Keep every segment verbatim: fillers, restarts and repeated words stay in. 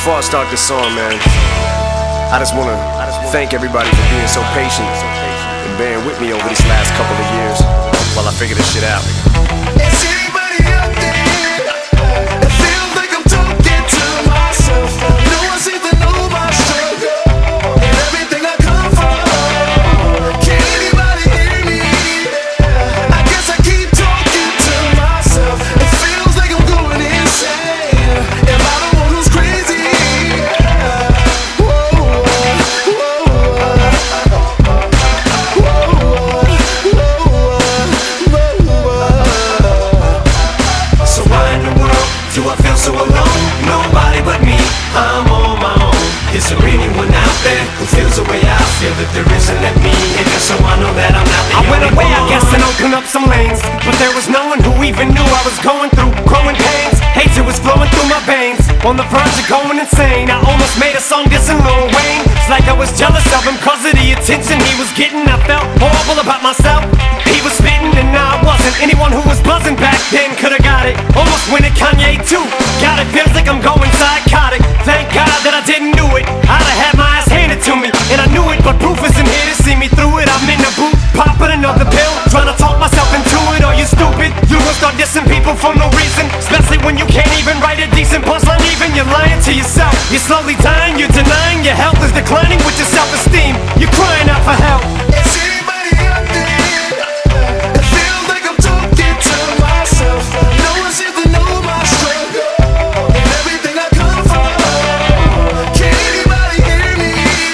Before I start this song, man, I just wanna thank everybody for being so patient and bearing with me over these last couple of years while I figure this shit out. Is anybody out there that feels like I'm talking to myself? No one seems to know my struggle and everything I come from. Can anybody hear me? I guess I keep talking to myself. It feels like I'm going insane. Am I the one who's crazy? Do I feel so alone? Nobody but me, I'm on my own. Is there anyone out there who feels the way I feel? That there isn't, let me in just so I know that I'm not the I went only away, one. I guess, and opened up some lanes, but there was no one who even knew I was going through growing pains. Hatred was flowing through my veins, on the verge of going insane. I almost made a song dissing Lil Wayne. It's like I was jealous of him cause of the attention he was getting. I felt horrible about myself. He was spitting and I wasn't. Anyone who was buzzing back then could've got it. Almost went at Kanye too. God, it feels like I'm going psychotic. Thank God that I didn't do it. I'd have had my ass handed to me, and I knew it, but proof isn't here to see me through it. I'm in the booth, popping another pill, trying to talk myself into it. Are you stupid? You gon' start dissing people for no reason, especially when you can't even write a decent punchline. Even you're lying to yourself. You're slowly dying, you're denying your health is declining with your self-esteem. You're crying out for help. Is anybody out there that feels like I'm talking to myself? No one seems to know my struggle and everything I come from. Can anybody hear me?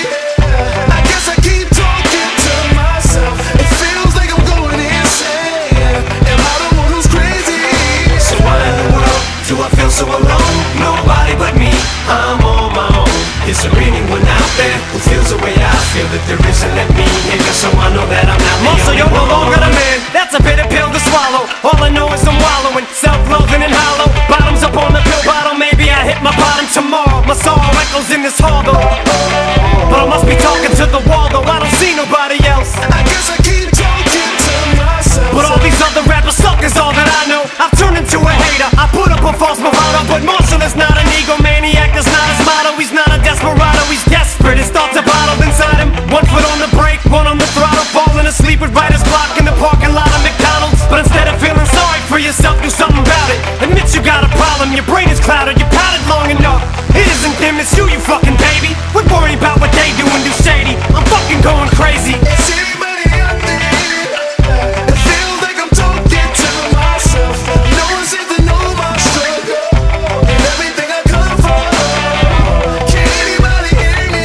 I guess I keep talking to myself. It feels like I'm going insane. Am I the one who's crazy? So why in the world do I feel so alone? Nobody but me, I'm on my own. Is there anyone out there who feels the way I feel? That there isn't, let me in just so I know that I'm not the Muscle, only you're no one. longer the man. That's a bitter pill to swallow. All I know is I'm wallowing, self-loathing and hollow. Bottoms up on the pill bottle. Maybe I hit my bottom tomorrow. My soul echoes in this hall though, but I must be talking to the wall though. I don't see nobody else. I guess I keep talking to myself. But all these other rappers suck is all that I know. I've turned into a hater. I put up a false bravado, but Marshall is not an egomaniac. That's not his motto. He's not a desperado. He's desperate. His thoughts are bottled inside him. One foot on the brake, one on the throttle. Falling asleep with writer's block in the parking lot of McDonald's. But instead of feeling sorry for yourself, do something about it. Admit you got a problem. Your brain is clouded. You pouted long enough. It isn't them, it's you, you fucking baby. We're worried about what they do and do shady. I'm fucking going crazy. Is anybody out there that feels like I'm talking to myself? No one seems to know my struggle and everything I come from. Can anybody hear me?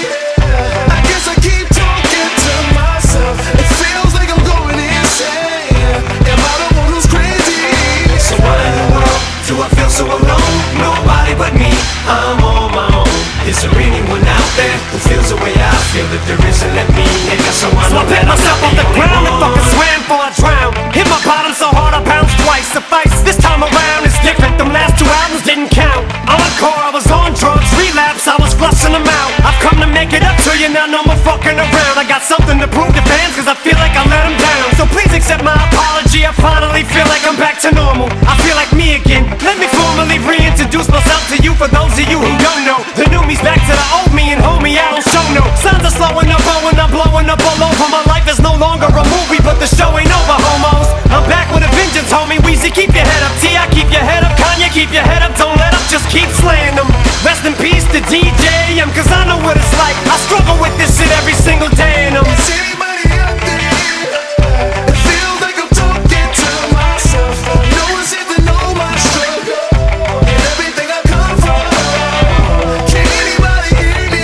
I guess I keep talking to myself. It feels like I'm going insane. Am I the one who's crazy? So why in the world do I feel so alone? Nobody but me, I'm on my own. Is there anyone out there who feels the way I feel? That there isn't, let me in just so I So know I picked that I'm myself not off the the only ground and one. fucking swam before I drowned. Hit my bottom so hard I bounced twice. Suffice, this time around it's different. Them last two albums didn't count. Encore, I was on drugs. Relapse, I was flushing them out. I've come to make it up to you, now no more fucking around. I got something to prove to fans cause I feel like I let them down. So please accept my apology. I finally feel like I'm back to normal. I feel like me again. Let me formally reintroduce myself to you. For those of you who don't know, the new me's back to the old me, and homie, I don't show no signs of slowing up, blowing up, blowing up all over. My life is no longer a movie, but the show ain't over, homos. I'm back with a vengeance, homie. Weezy, keep your head up. T I keep your head up. Kanye, keep your head up. Don't let up, just keep slaying them. Rest in peace to D J M, cause I know what it's like. I struggle with this shit every single day, and I'm Is anybody out there that feels like I'm talking to myself? No one seems to know my struggle and everything I come from. Can anybody hear me?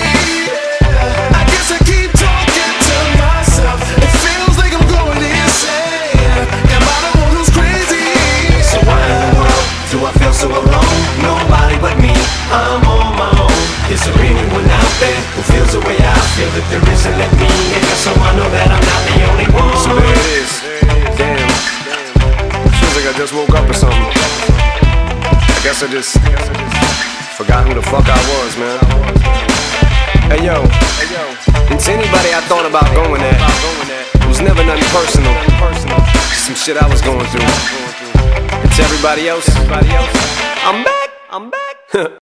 I guess I keep talking to myself. It feels like I'm going insane. Am I the one who's crazy? So why in the world do I feel so alone? Nobody but me, I'm on my own. Is there anyone out there who feels the way I feel? That there isn't, let me in just so I know that I'm not the only one. So there it is. Damn. Feels like I just woke up or something. I guess I just forgot who the fuck I was, man. Hey yo, and to anybody I thought about going at, it was never nothing personal. Just some shit I was going through. And to everybody else, I'm back. I'm back.